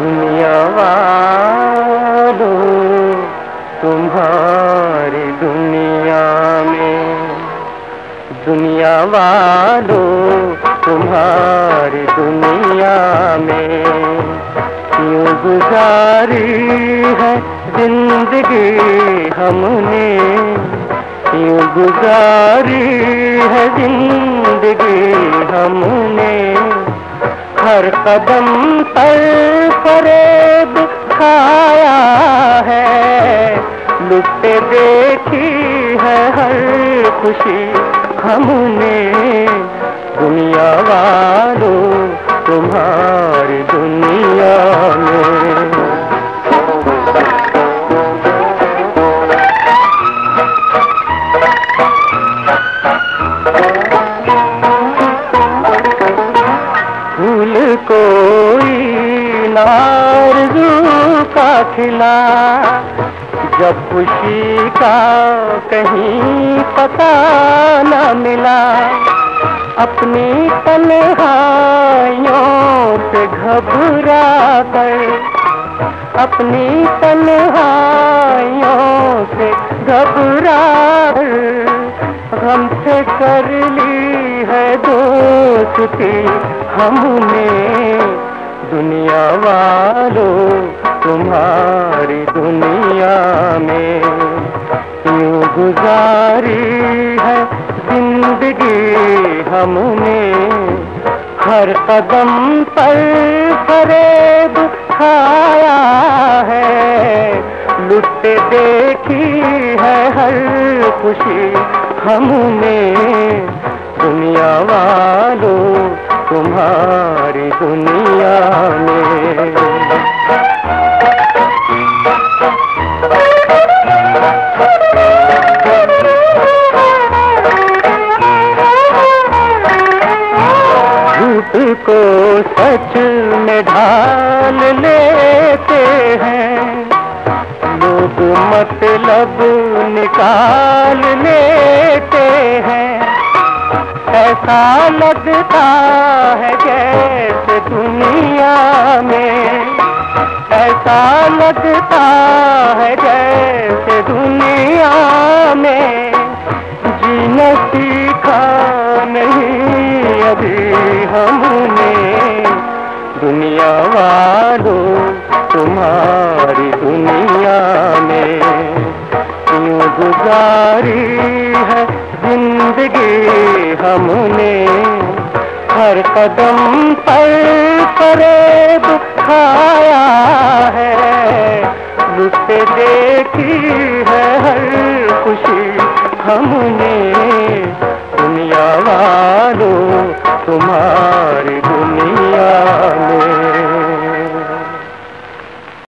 दुनिया वालों तुम्हारी दुनिया में, दुनिया वालों तुम्हारी दुनिया में यूं गुजारी है जिंदगी हमने, यूं गुजारी है जिंदगी हमने। हर कदम पर फरेब खाया है, लुटे देखी है हर खुशी हमने। दुनिया वालों तुम्हारी दुनिया में, फूल कोई नारज़ू का खिला, जब खुशी का कहीं पता न मिला। अपनी तन्हाइयों से घबरा कर, अपनी तन्हाइयों से घबरा कर हमसे कर ली है दोस्ती हमने। दुनिया वालों तुम्हारी दुनिया में यूं गुजारी है जिंदगी हमने। हर कदम पर फरेब खाया है, लुटे देखी है हर खुशी हमने। दुनिया वालों तुम्हारी दुनिया में, झूठ को सच में ढाल लेते हैं लोग, मतलब निकाल लेते हैं। ऐसा लगता है जैसे दुनिया में, ऐसा लगता है जैसे दुनिया में जीना सीखा नहीं अभी हमने। दुनिया वालों तुम्हारी दुनिया में यूं गुजारी है जिंदगी हमने। हर कदम पर फरेब खाया है, लुटे देखी है हर खुशी हमने।